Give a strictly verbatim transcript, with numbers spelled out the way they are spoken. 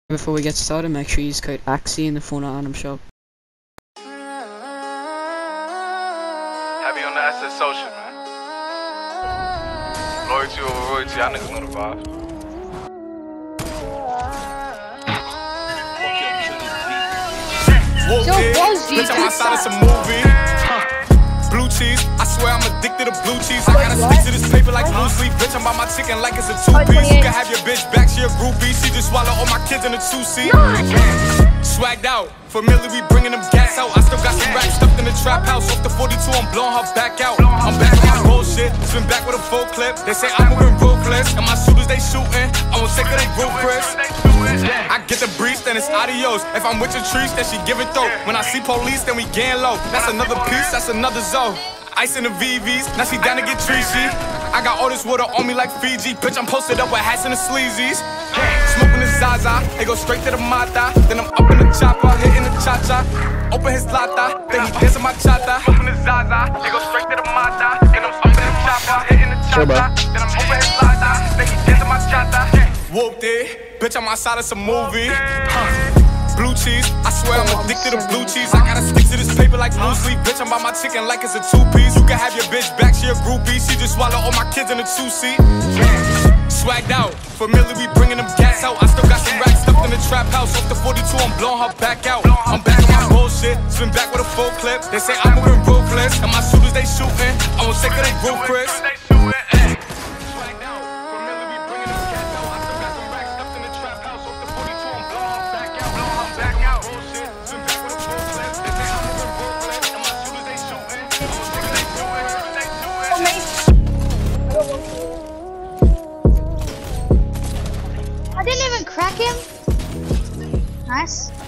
Before we get started, make sure you use code AXI in the Fauna Item shop. Heavy on the S S social, man. Loyalty over royalty, y'all niggas know the vibe. Yo, Buzzy, bitch, I'm outside of some movie. Blue cheese, I swear I'm addicted to blue cheese. I gotta stick to this paper like blue sleep. Bitch, I'm by my chicken like it's a two-piece. You can have your bitch back, she a groupie. She just swallow all my kids in a two-seat. Swagged out, familiar, we bringing them gas out. I still got some racks stuffed in the trap house. Off the forty-two, I'm blowing her back out. I'm back on my bullshit, spin back with a full clip. They say I'm moving ruthless, and my shooters, they shooting. I won't take her, they roof Chris. I get the breeze, then it's adios. If I'm with your trees, then she give it though. When I see police, then we gang low. That's another piece, that's another zone. Ice in the V Vs, now she down to get treachy. I got all this water on me like Fiji. Bitch, I'm posted up with hats and the sleazies. Smoking the Zaza, they go straight to the Mata. Then I'm up in the chopper, hitting the cha-cha. Open his lata, then he dancing my chata. Smoking the Zaza, they go straight to the Mata. Then I'm up in the chopper, hitting the cha-cha. Then I'm open his lata, then he dancing my chata. Whooped it, bitch, I'm outside of some movie. Huh. Blue cheese, I swear I'm addicted to blue cheese. I gotta stick to this paper like blue sleep. Bitch, I'm by my chicken like it's a two-piece. You can have your bitch back, she a groupie. She just swallow all my kids in a two-seat. Swagged out, familiar, we bringing them gas out. I still got some racks stuffed in the trap house. Off the forty-two, I'm blowing her back out. I'm back on my bullshit, spin back with a full clip. They say I'm moving ruthless, and my shooters, they shooting. I won't take her, they roof Chris. I didn't even crack him. Nice.